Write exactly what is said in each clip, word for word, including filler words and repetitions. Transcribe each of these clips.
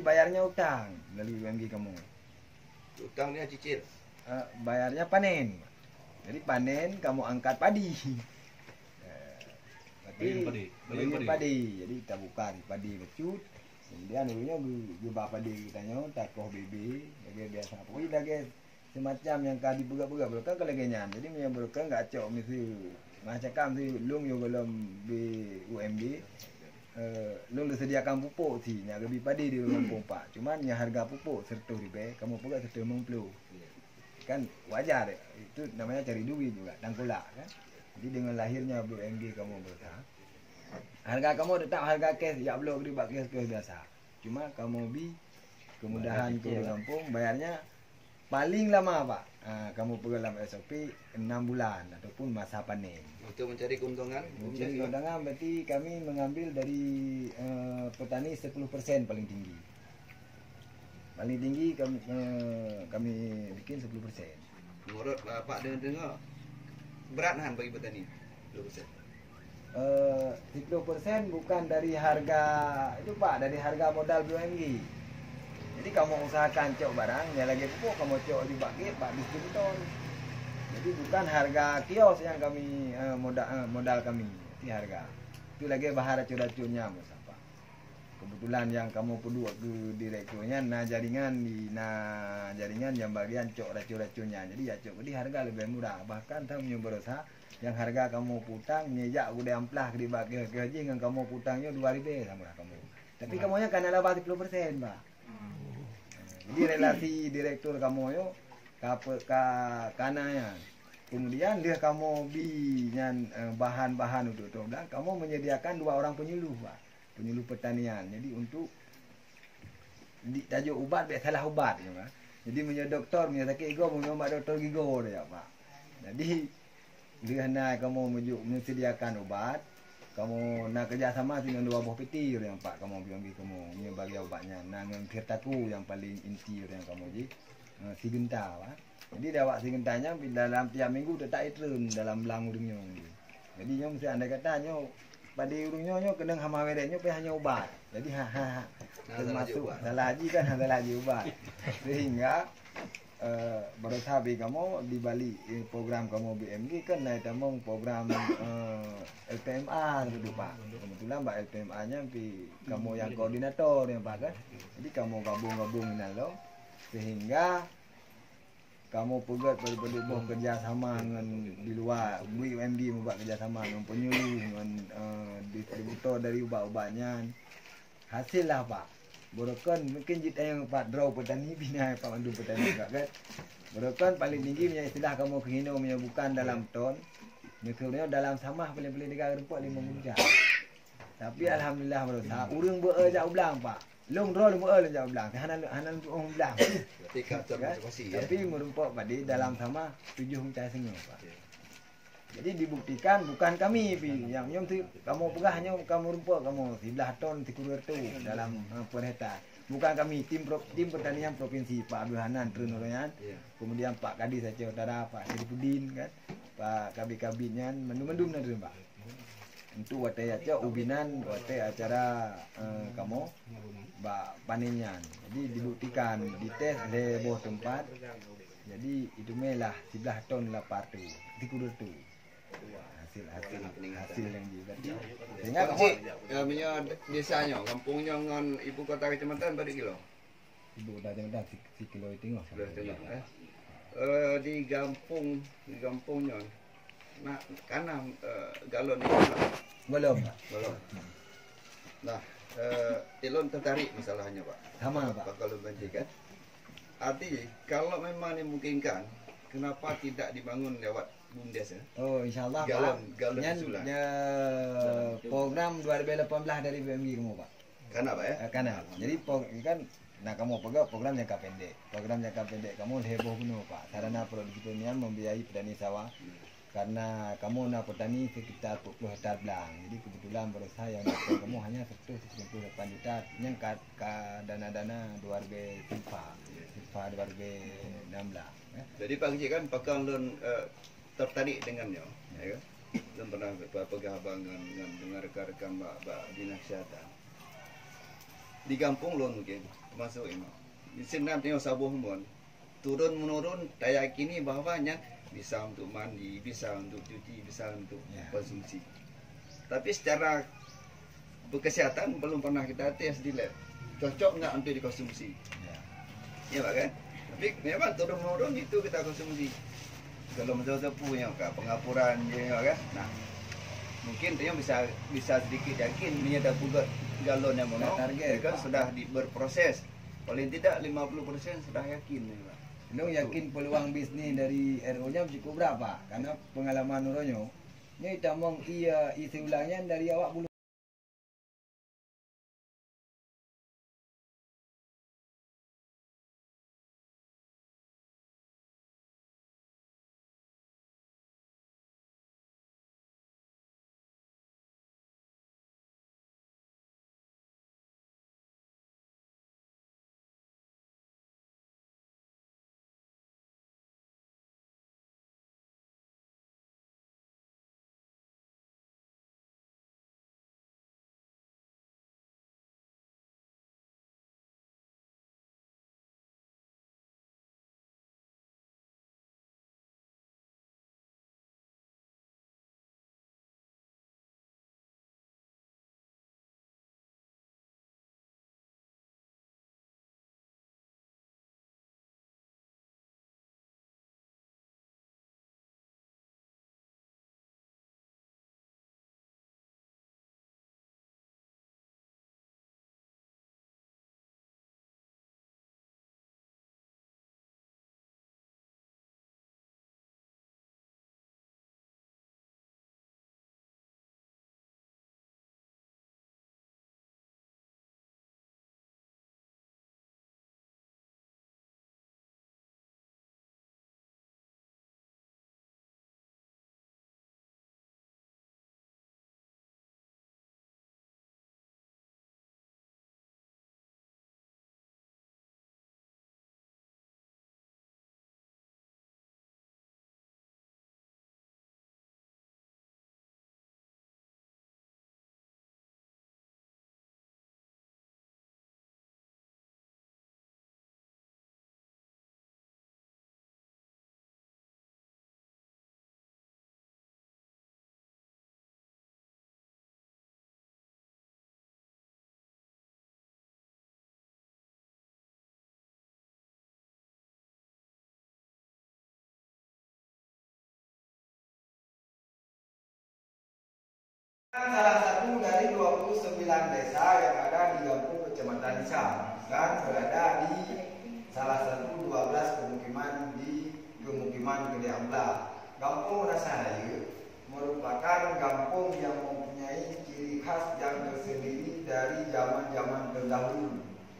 bayarnya utang dari U M G kamu. Utangnya cicil. Uh, bayarnya panen. Jadi panen kamu angkat padi. Bagian padi, bagian padi. padi. Jadi kita buka di padi becut. Kemudian dulunya jubah padi kita nyo, takoh bibi, lagi biasa. Pokoknya lagi semacam yang kadi buka-buka bukan kalau lagi nyan. Jadi yang buka enggak cok mesti macam si lung yo belum di U M D. Uh, lung disediakan pupuk sih, nya lebih padi di rumah pompa. Cuman yang harga pupuk serta ribe, kamu buka serta lima puluh. Kan wajar itu namanya cari duit juga, tangkulak kan. Jadi dengan lahirnya U M D kamu berusaha. Harga kamu tetap harga cash, ya belum dibak cash cash biasa. Cuma kamu bi kemudahan ke kampung bayarnya paling lama Pak. Nah, kamu pergi dalam S O P enam bulan ataupun masa panen. Untuk mencari keuntungan. Mencari keuntungan berarti kami mengambil dari uh, petani sepuluh persen paling tinggi. Paling tinggi kami uh, kami bikin sepuluh persen. Menurut Bapak dengar-dengar berat nahan bagi petani sepuluh persen. Uh, sepuluh persen bukan dari harga itu Pak, dari harga modal B U M G. Jadi kamu usahakan cok barang, ya lagi pupuk kamu cok dibagi Pak distributor. Jadi bukan harga kios yang kami uh, modal uh, modal kami, itu harga. Itu lagi bahar racun-racunnya Mas Pak. Kebetulan yang kamu perlu ke direkturnya nah jaringan di nah jaringan yang bagian cok racun-racunnya. Jadi ya cok di harga lebih murah. Bahkan kamu berusaha yang harga kamu putang nyejak udah amplah di bagi ke haji yang kamu putangnya dua ribu sama kamu. Tapi kamu nya kan ada sepuluh persen, Pak. Jadi relasi direktur kamu yo ka ka kananya. Kemudian dia kamu bi bahan-bahan untuk tu dan kamu menyediakan dua orang penyuluh, Pak. Penyuluh pertanian. Jadi untuk di tajuk ubat biar salah ubat ya, Pak. Jadi punya doktor punya sakit gigo punya mak doktor gigo dia, Pak. Jadi dia nak kamu menyediakan obat, kamu nak kerjasama dengan dua buah petir yang Pak kamu bilang kamu punya bagi obatnya. Nah dengan Tirtaku yang paling inti yang kamu ji uh, si genta, Pak. Jadi dawak si gentanya dalam tiap minggu tetap itren dalam belang urungnya. Jadi nyom mesti anda kata nyo pada urungnya nyo kena hama wedeknya pe hanya obat. Jadi ha ha, ha. Termasuk salah haji kan salah haji obat. Sehingga Uh, baru sabi kamu di Bali eh, program kamu B M G kan naik tamong program uh, L P M A gitu Pak. Kebetulan Mbak L P M A-nya pi kamu yang koordinator yang Pak kan. Jadi kamu gabung-gabung dengan lo sehingga kamu pegat pada-pada kerjasama dengan di luar U M D membuat kerjasama dengan penyuluh dengan uh, distributor dari obat-obatnya. Hasil lah Pak. Borokan mungkin jita yang Pak draw petani bina Pak Mandu petani juga kan. Borokan paling tinggi punya istilah kamu kehino punya bukan dalam ton. Misalnya dalam samah paling-paling tiga rempuk lima muncak. Tapi alhamdulillah berusaha urang beu jauh belang Pak. Long draw beu le jauh belang. Hanan hanan orang belang. Ketika termotivasi ya. Tapi merumpuk Pak di dalam samah tujuh muncak sengau Pak. Jadi dibuktikan bukan kami yang nyom tu kamu pegah hanya kamu rumput kamu sebelah ton tikur tu dalam uh, per hektar. Bukan kami tim pro, tim pertanian provinsi Pak Abdul Hanan Trunoroyan. Yeah. Kemudian Pak Kadis Aceh Utara Pak Siripudin kan. Pak Kabit-kabitnya mendum-mendum nanti Pak. Untuk watai aja ubinan watai acara uh, kamu Pak panennya. Jadi dibuktikan dites di bawah tempat. Jadi itu melah sebelah ton lapar tu tikur tu. hasil hasil hasil yang tadi sehingga kamu ya punya desanya kampungnya dengan ibu kota kecamatan berapa kilo ibu kota kecamatan si kilo itu sudah tengok eh uh, di kampung di kampungnya nah karena uh, galon itu belum belum nah uh, Elon tertarik masalahnya Pak sama Pak Pak kalau banjir kan arti kalau memang dimungkinkan kenapa tidak dibangun lewat Bumdes ya? Oh, insyaallah galon, galon ya, program dua ribu delapan belas dari B M G kamu Pak. Karena Pak ya? Karena. Jadi kan nah kamu pegang program jangka pendek. Program jangka pendek kamu heboh penuh Pak. Sarana produksi pertanian membiayai petani sawah. Hmm. Karena kamu nak petani sekitar dua puluh hektar belang. Jadi kebetulan berusaha yang dapat kamu hanya seratus sembilan puluh delapan juta. Yang ka, ka dana-dana dua ribu Silpa. Silpa dua ribu enam belas. Ya. Jadi Pak Haji kan pakai loan uh, tertarik dengannya, ya kan? Dan pernah pegang abang dengan dengan rekan-rekan Mbak Mbak Dinas Kesehatan. di kampung lon mungkin termasuk ini. Di sini tengok sabuh mon. Turun menurun saya yakini bahwanya bisa untuk mandi, bisa untuk cuci, bisa untuk Ya. konsumsi. Tapi secara berkesehatan belum pernah kita tes di lab. Cocok nggak untuk dikonsumsi? Ya. Ya Pak kan? Tapi memang turun menurun itu kita konsumsi. Kalau betul-betul punya kak pengapuran ya kan? Nah, mungkin dia bisa bisa sedikit yakin ini ada puluhan galon yang mono target, kan Pak. sudah di, berproses. Paling tidak lima puluh persen sudah yakin ya, Pak. Dong yakin peluang bisnis dari R O-nya cukup berapa? Karena pengalaman Nuronyo, ini tamong iya isi ulangnya dari awak bulu. Salah satu dari dua puluh sembilan desa yang ada di Gampung Kecamatan Nisam dan berada di salah satu dua belas pemukiman di pemukiman Gede Ambla. Kampung Menasaraya merupakan kampung yang mempunyai ciri khas yang tersendiri dari zaman-zaman terdahulu.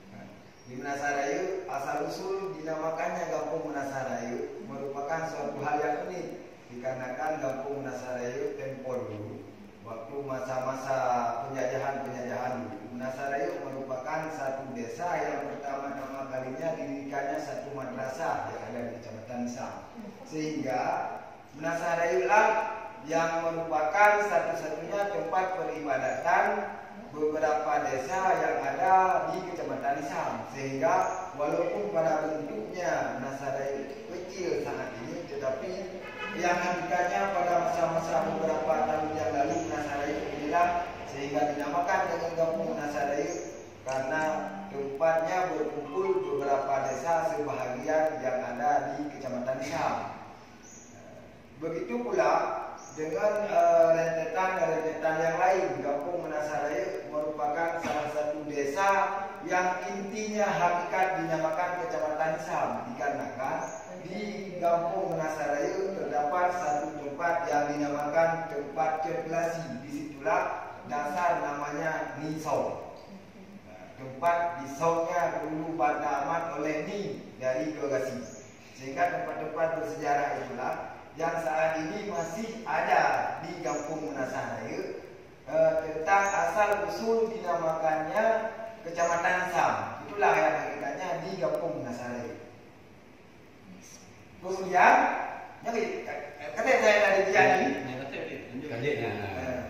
Di Menasaraya, asal usul dinamakannya Kampung Menasaraya merupakan suatu hal yang unik dikarenakan Kampung Menasaraya tempo dulu waktu masa-masa penjajahan-penjajahan dulu, Menasaraya merupakan satu desa yang pertama-tama kalinya didirikannya satu madrasah yang ada di Kecamatan Nisam. Sehingga Menasaraya lah yang merupakan satu-satunya tempat peribadatan beberapa desa yang ada di Kecamatan Nisam. Sehingga walaupun pada bentuknya Menasaraya kecil saat ini, tetapi yang hakikatnya pada masa-masa beberapa tahun yang lalu Menasaraya bergerak sehingga dinamakan dengan Kampung Menasaraya karena tempatnya berkumpul beberapa desa sebahagian yang ada di Kecamatan Nisam. Begitu pula dengan uh, rentetan-rentetan yang lain, Kampung Menasaraya merupakan salah satu desa yang intinya hakikat dinamakan Kecamatan Nisam dikarenakan di Kampung Menasaraya terdapat satu tempat yang dinamakan tempat cirkulasi. Disitulah dasar namanya Nisau. Nah, tempat disaunya dulu pada amat oleh Ni dari Gergasi. Sehingga tempat-tempat bersejarah itulah yang saat ini masih ada di Kampung Menasaraya eh, tentang asal usul dinamakannya Kecamatan Nisam. Itulah yang hakikatnya di Kampung Menasaraya. Kemudian, jadi, kan saya tadi jadi,